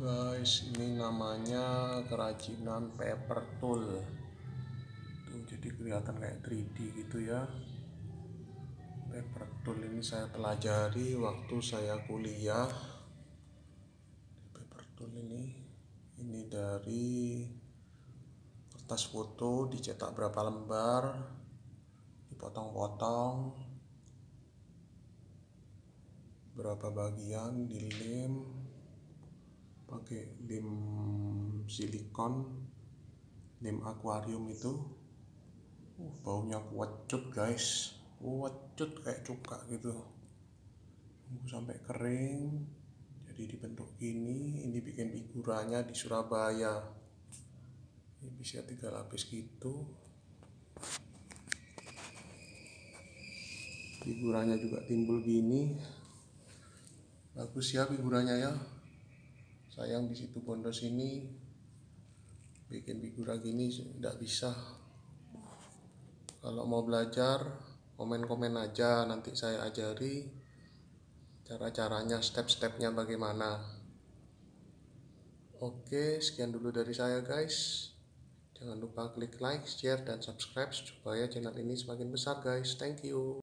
guys, ini namanya kerajinan paper tool tuh, jadi kelihatan kayak 3D gitu ya. Paper tool ini saya pelajari waktu saya kuliah. Paper tool ini dari kertas foto, dicetak berapa lembar, dipotong-potong berapa bagian, dilem pakai lem silikon, lem akuarium itu. Baunya kuat guys, kuat kayak cuka gitu. Tunggu sampai kering, jadi dibentuk gini. Ini bikin figuranya di Surabaya. Ini bisa 3 lapis gitu. Figuranya juga timbul gini. Bagus ya figuranya ya. Sayang di situ Bondo sini bikin figura gini tidak bisa. Kalau mau belajar, komen-komen aja, nanti saya ajari cara-caranya, step-stepnya bagaimana. Oke, sekian dulu dari saya guys. Jangan lupa klik like, share, dan subscribe supaya channel ini semakin besar guys. Thank you.